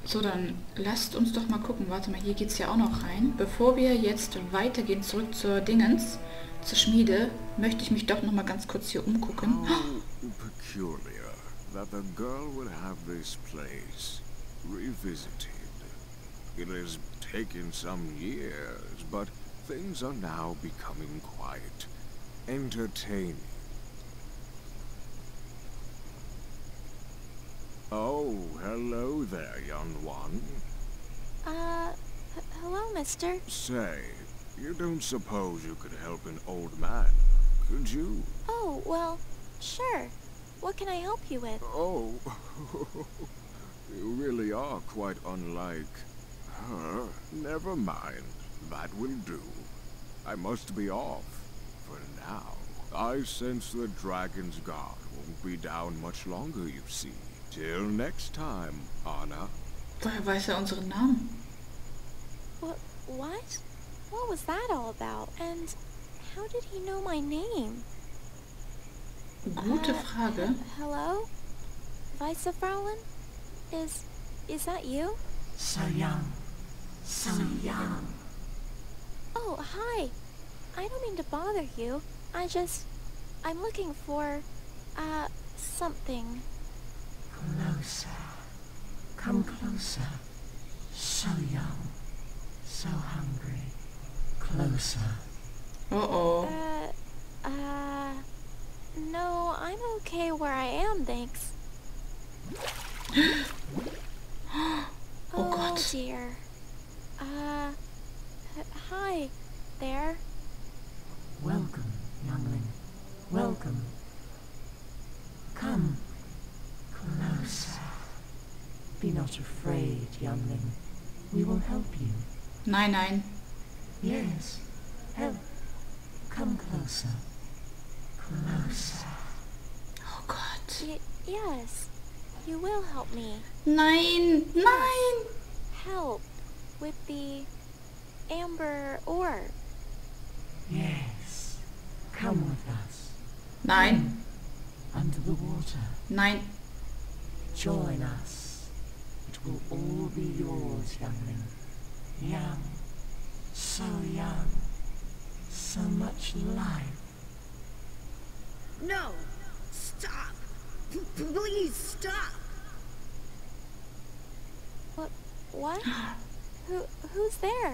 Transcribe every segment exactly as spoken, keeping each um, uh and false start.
So, dann lasst uns doch mal gucken. Warte mal, hier geht es ja auch noch rein. Bevor wir jetzt weitergehen, zurück zur Dingens, zur Schmiede, möchte ich mich doch noch mal ganz kurz hier umgucken. How peculiar that the girl would have this place revisited. It has taken some years, but things are now becoming quite entertaining. Oh, hello there, young one. Uh, h hello, mister. Say, you don't suppose you could help an old man, could you? Oh, well, sure. What can I help you with? Oh, you really are quite unlike her. Never mind, that will do. I must be off for now. I sense the dragon's guard won't be down much longer, you see. Till next time, Anna. Woher weiß er unseren Namen? What? What? What was that all about? And how did he know my name? Gute Uh, Frage. h- hello? Weissefrauen? Is... is that you? So young. So young. Oh, hi. I don't mean to bother you. I just... I'm looking for... uh, something. Closer. Come closer. So young. So hungry. Closer. Oh oh. Uh... uh... No, I'm okay where I am, thanks. Oh Gott. Dear. Uh... h- hi, there. Welcome, youngling. Welcome. Come. Closer. Be not afraid, youngling. We will help you. Nein, nein. Yes. Help. Come closer. Closer. Oh Gott. Y- yes, you will help me. Nein, nein. Help with the amber orb. Yes. Come with us. Nein, Under the water. nein. Join us. It will all be yours, youngling. Young. So young. So much life. No! Stop! P- please stop! What? What? Who? Who's there?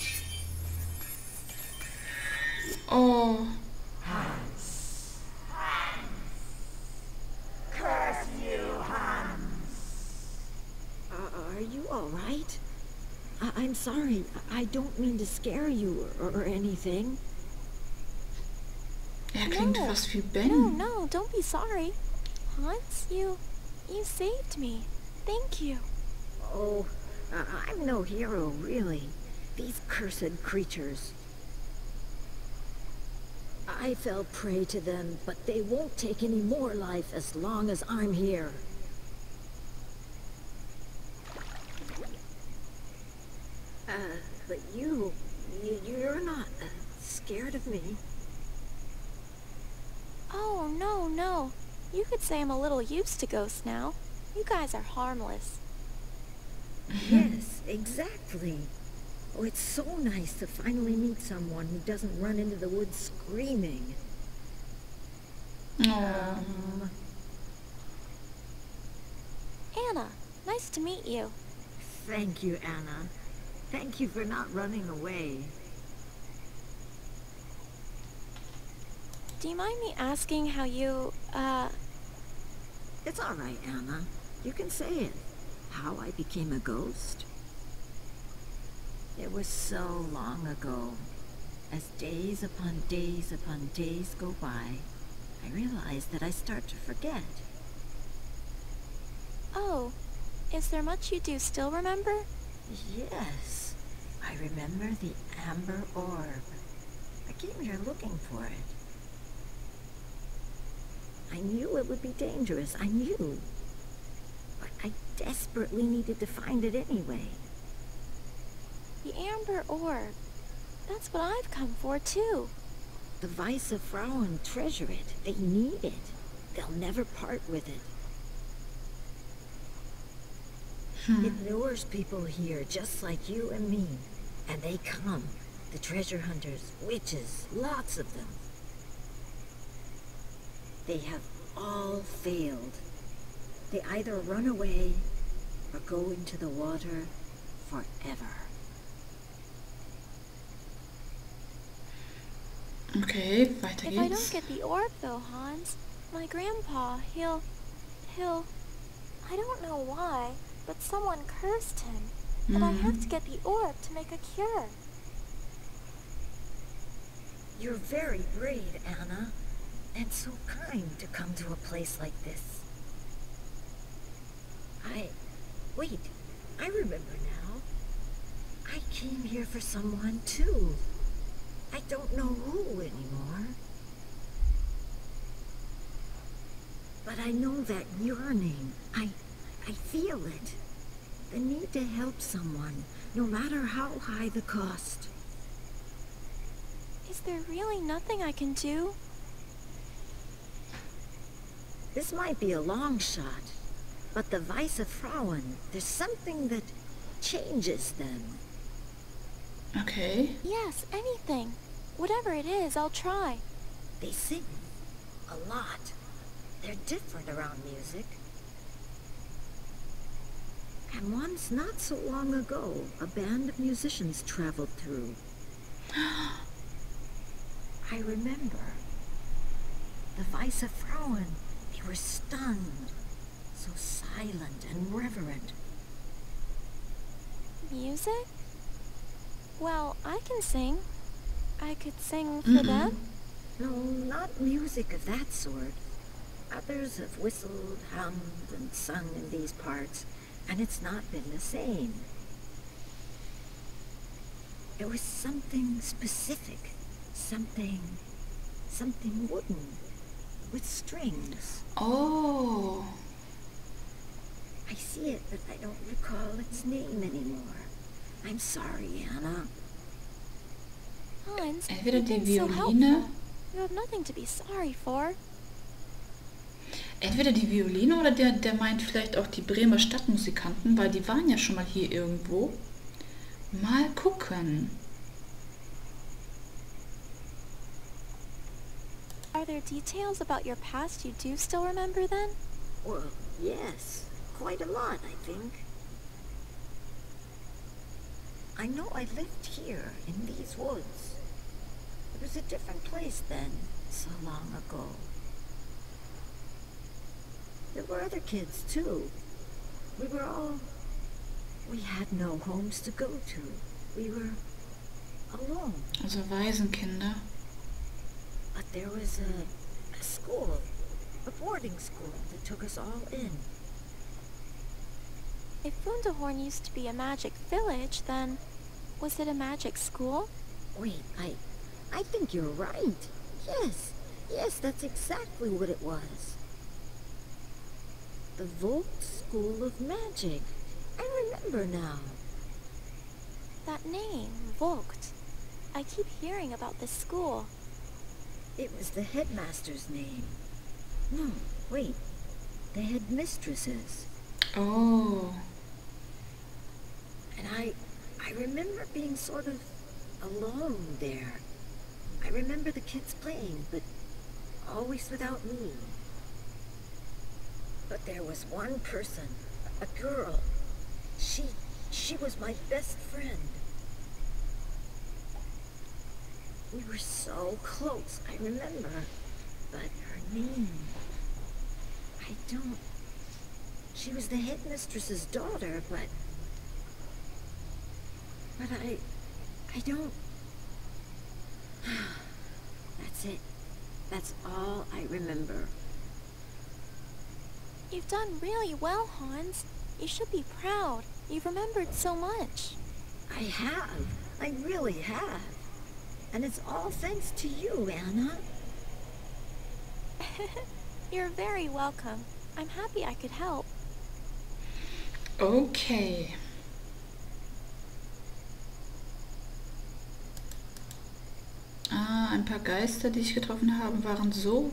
Oh. Hans. Curse you, Hans. Uh, are you alright? I- I'm sorry. I-, I don't mean to scare you or, or anything. Er klingt No. fast wie No, Ben. no, don't be sorry. Hans, you... you saved me. Thank you. Oh, I- I'm no hero, really. These cursed creatures. I fell prey to them, but they won't take any more life as long as I'm here. Uh, but you... you you're not uh, scared of me. Oh, no, no. You could say I'm a little used to ghosts now. You guys are harmless. Yes, exactly. Oh, it's so nice to finally meet someone who doesn't run into the woods screaming. Oh. Um, Anna, nice to meet you. thank you, Anna. Thank you for not running away. Do you mind me asking how you, uh... It's all right, Anna. You can say it. How I became a ghost? It was so long ago. As days upon days upon days go by, I realize that I start to forget. Oh, is there much you do still remember? Yes, I remember the amber orb. I came here looking for it. I knew it would be dangerous, I knew. But I desperately needed to find it anyway. The amber orb. That's what I've come for, too. The Weissefrauen treasure it. They need it. They'll never part with it. It lures people here just like you and me. And they come. The treasure hunters, witches, lots of them. They have all failed. They either run away or go into the water forever. Okay, weiter If I don't geht's. get the orb though, Hans, my grandpa, he'll... he'll... I don't know why, but someone cursed him. And I have to get the orb to make a cure. You're very brave, Anna. And so kind to come to a place like this. I... Wait, I remember now. I came here for someone too. I don't know who anymore. But I know that yearning. I... I feel it. The need to help someone, no matter how high the cost. Is there really nothing I can do? This might be a long shot, but the Weisse Frauen, there's something that changes them. Okay. Yes, anything. Whatever it is, I'll try. They sing a lot. They're different around music. And once, not so long ago, a band of musicians traveled through. I remember. The Weisse Frauen, they were stunned. So silent and reverent. Music? Well, I can sing. I could sing for Mm-mm. them. No, not music of that sort. Others have whistled, hummed, and sung in these parts, and it's not been the same. It was something specific, something, something wooden, with strings. Oh. I see it, but I don't recall its name anymore. I'm sorry, Anna. Hans, Entweder you've die been so Violine, helpful. You have nothing to be sorry for. entweder die Violine oder der, der meint vielleicht auch die Bremer Stadtmusikanten, weil die waren ja schon mal hier irgendwo. Mal gucken. Are there details about your past you do still remember then? Well, yes. Quite a lot, I think. I know I lived here, in these woods. It was a different place then, so long ago. There were other kids, too. We were all... We had no homes to go to. We were alone. Also Waisenkinder. But there was a, a school, a boarding school that took us all in. If Wunderhorn used to be a magic village, then was it a magic school? Wait, I... I think you're right. Yes, yes, that's exactly what it was. The Vogt School of Magic. I remember now. That name, Vogt. I keep hearing about this school. It was the headmaster's name. No, wait. The headmistress's. Oh. And I... I remember being sort of alone there. I remember the kids playing, but always without me. But there was one person, a girl. She... she was my best friend. We were so close, I remember. But her name... I don't... She was the headmistress's daughter, but... But I... I don't... That's it. That's all I remember. You've done really well, Hans. You should be proud. You've remembered so much. I have. I really have. And it's all thanks to you, Anna. You're very welcome. I'm happy I could help. Okay. Ah, ein paar Geister, die ich getroffen habe, waren so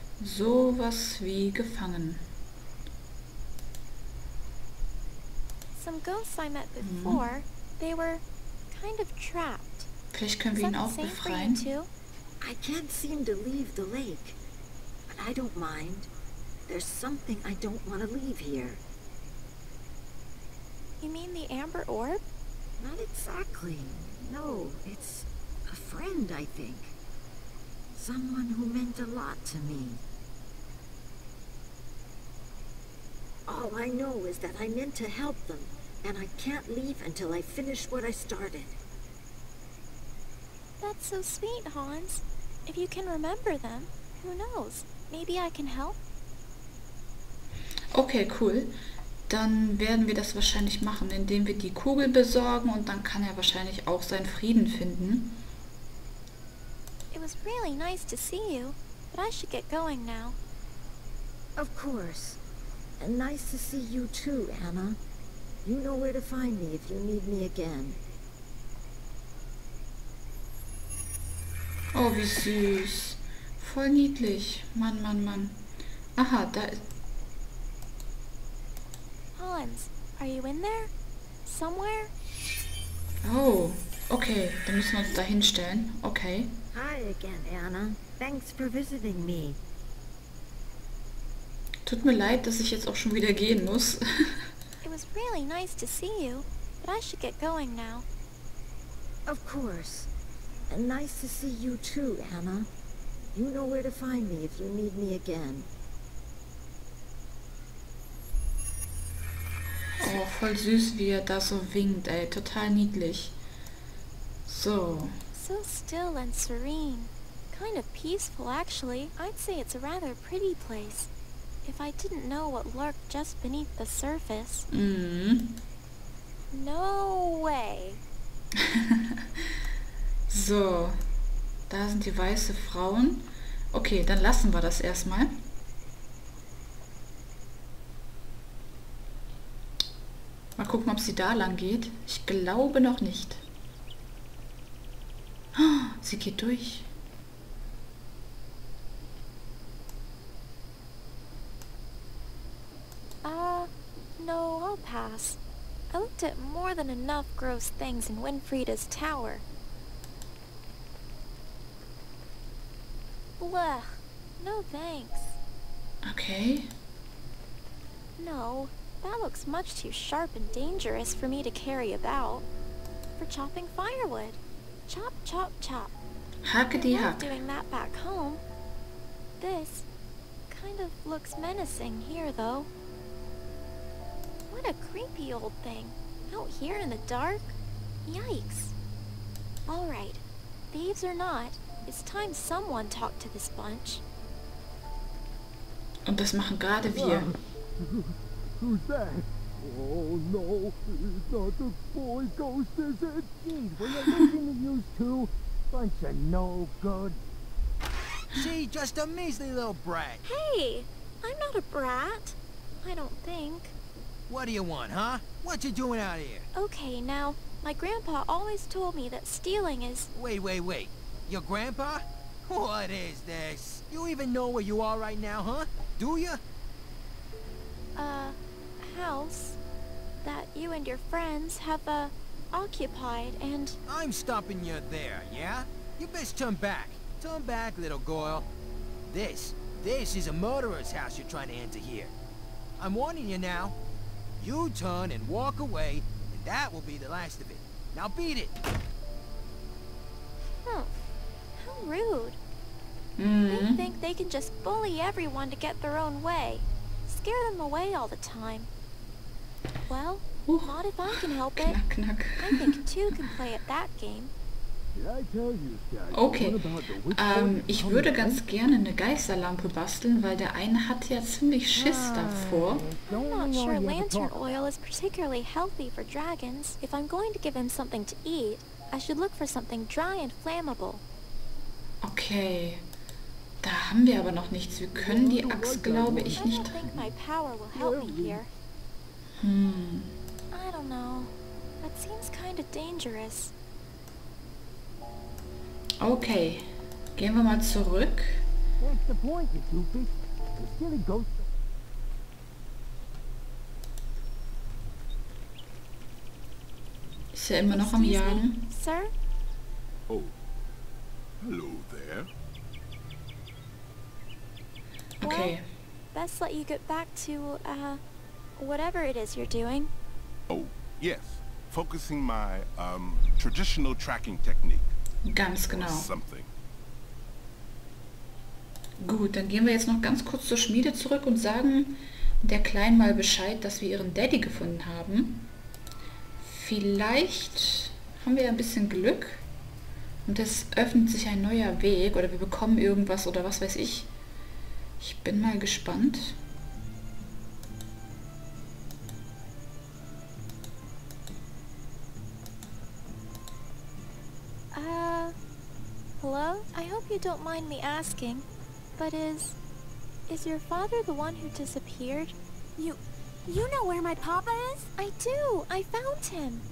sowas wie gefangen. Some ghosts I met before, they were kind of trapped. Vielleicht können Is wir ihn that auch the same for you befreien. too? I can't seem to leave the lake. But I don't mind. There's something I don't want to leave here. You mean the amber orb? Not exactly. No, it's a friend, I think. Someone who meant a lot to me. All I know is that I meant to help them, and I can't leave until I finish what I started. That's so sweet, Hans. If you can remember them, who knows? Maybe I can help? Okay, cool. Dann werden wir das wahrscheinlich machen, indem wir die Kugel besorgen und dann kann er wahrscheinlich auch seinen Frieden finden. It was really nice to see you, but I should get going now. Of course. And nice to see you too, Anna. You know where to find me if you need me again. Oh, wie süß. Voll niedlich. Mann, Mann, Mann. Aha, da ist... Hans, are you in there? Somewhere? Oh, okay. Dann müssen wir uns da hinstellen. Okay. Hi again, Anna. Thanks for visiting me. Tut mir leid, dass ich jetzt auch schon wieder gehen muss. It was really nice to see you, but I should get going now. Of course. And nice to see you too, Anna. You know where to find me if you need me again. Oh, voll süß, wie er da so winkt, ey. Total niedlich. So. So still and serene. Kind of peaceful, actually. I'd say it's a rather pretty place. If I didn't know what lurked just beneath the surface. Mhm. No way. So. Da sind die weiße Frauen. Okay, dann lassen wir das erstmal. Mal gucken, ob sie da lang geht. Ich glaube noch nicht. Oh, sie geht durch. Uh, no, I'll pass. I looked at more than enough gross things in Winfrieda's tower. Blech. No thanks. Okay. No, that looks much too sharp and dangerous for me to carry about. For chopping firewood. Chop, chop, chop. Hacke die I love Hack. doing that back home. This kind of looks menacing here, though. What a creepy old thing. Out here in the dark? Yikes. Alright. Thieves or not, it's time someone talked to this bunch. Und das machen gerade wir. Who's that? Oh no, it's not the boy ghost, is it? Jeez, were you listening to you two? Bunch of no good. She just a measly little brat. Hey! I'm not a brat. I don't think. What do you want, huh? What you doing out here? Okay, now, my grandpa always told me that stealing is... Wait, wait, wait. Your grandpa? What is this? You even know where you are right now, huh? Do you? a house that you and your friends have, uh, occupied, and... I'm stopping you there, yeah? You best turn back. Turn back, little girl. This, this is a murderer's house you're trying to enter here. I'm warning you now. You turn and walk away, and that will be the last of it. Now beat it! Hmm. How rude. They Mhm. think they can just bully everyone to get their own way. Scare them away all the time. Well, Huch. not if I can help it. Knack, knack. I think two can play at that game. Did I tell you, Dad? Okay, What about the witch ähm, boy ich coming würde back? ganz gerne eine Geisterlampe basteln, weil der eine hat ja ziemlich Schiss davor. I'm not sure lantern oil is particularly healthy for dragons. If I'm going to give him something to eat, I should look for something dry and flammable. Okay, da haben wir aber noch nichts. Wir können die Axt, glaube ich, I nicht... don't think my power will help me here. Hm. I don't know. That seems kind of dangerous. Okay, gehen wir mal zurück. That's the point, you doofus. The silly ghost. Ist ja immer noch am Excuse me, Jagen. sir? Oh. Hello there. Okay. Best let you get back to, uh, whatever it is you're doing. Oh, yes. Focusing my, um, traditional tracking technique. Ganz Or genau. something. Gut, dann gehen wir jetzt noch ganz kurz zur Schmiede zurück und sagen der Kleinen mal Bescheid, dass wir ihren Daddy gefunden haben. Vielleicht haben wir ja ein bisschen Glück und es öffnet sich ein neuer Weg oder wir bekommen irgendwas oder was weiß ich. Ich bin mal gespannt. Uh, hello? I hope you don't mind me asking, but is... is your father the one who disappeared? You... you know where my papa is? I do! I found him!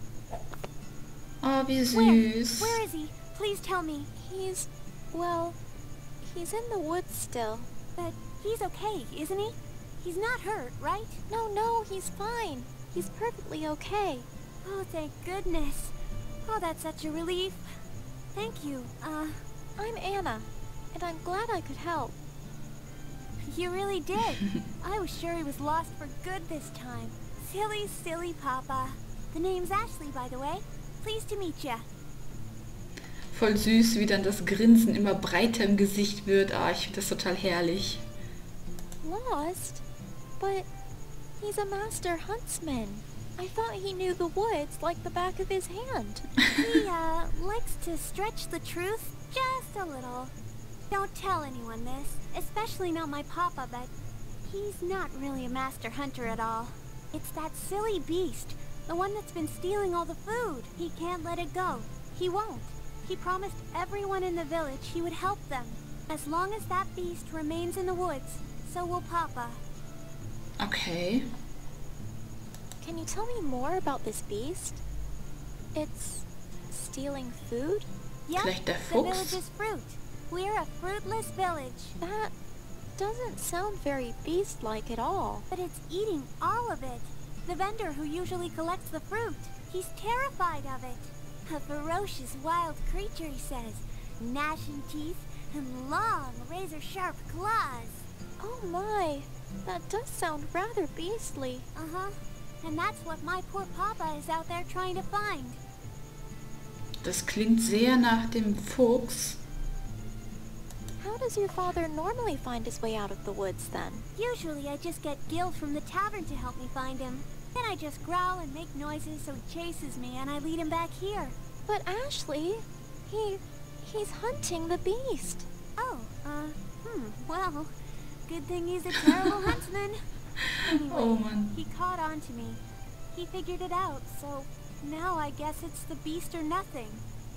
Oh, wie Where? süß. Where is he? Please tell me. He's... well... he's in the woods still. But he's okay, isn't he? He's not hurt, right? No, no, he's fine. He's perfectly okay. Oh, thank goodness. Oh, that's such a relief. Thank you. Uh, I'm Anna, and I'm glad I could help. you really did. I was sure he was lost for good this time. Silly, silly Papa. The name's Ashley, by the way. Pleased to meet ya. Voll süß, wie dann das Grinsen immer breiter im Gesicht wird. Ah, ich finde das total herrlich. Lost? But he's a master huntsman. I thought he knew the woods like the back of his hand. He, uh, likes to stretch the truth just a little. Don't tell anyone this, especially not my papa, but he's not really a master hunter at all. It's that silly beast, the one that's been stealing all the food. He can't let it go. He won't. He promised everyone in the village he would help them. As long as that beast remains in the woods, so will Papa. Okay. Can you tell me more about this beast? It's stealing food? Yep, Vielleicht der the Fuchs? village's fruit. We're a fruitless village. That doesn't sound very beast-like at all. But it's eating all of it. The vendor who usually collects the fruit, he's terrified of it. A ferocious wild creature, he says. Gnashing teeth and long, razor-sharp claws. Oh my, that does sound rather beastly. Uh-huh. And that's what my poor papa is out there trying to find. Das klingt sehr nach dem Fuchs. How does your father normally find his way out of the woods then? Usually I just get Gil from the tavern to help me find him. Then I just growl and make noises so he chases me and I lead him back here. But Ashley, he... he's hunting the beast. Oh, uh, hmm, well, good thing he's a terrible huntsman. Anyway, Oh Mann. he caught on to me. He figured it out, so now I guess it's the beast or nothing.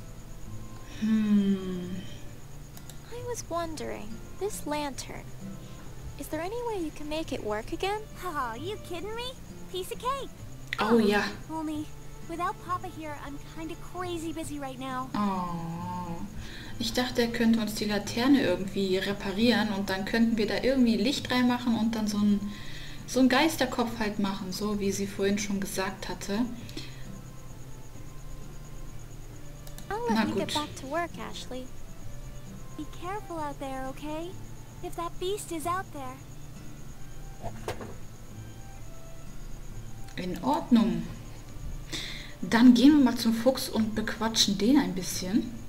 Hmm. I was wondering, this lantern, is there any way you can make it work again? Oh, you kidding me? Piece of cake. Oh ja. Only, without Papa here, I'm kinda crazy busy right now. Oh. Ich dachte, er könnte uns die Laterne irgendwie reparieren und dann könnten wir da irgendwie Licht reinmachen und dann so ein so ein Geisterkopf halt machen, so wie sie vorhin schon gesagt hatte. I'll let Na you get gut. back to work, Ashley. Be careful out there, okay? If that beast is out there. In Ordnung. Dann gehen wir mal zum Fuchs und bequatschen den ein bisschen.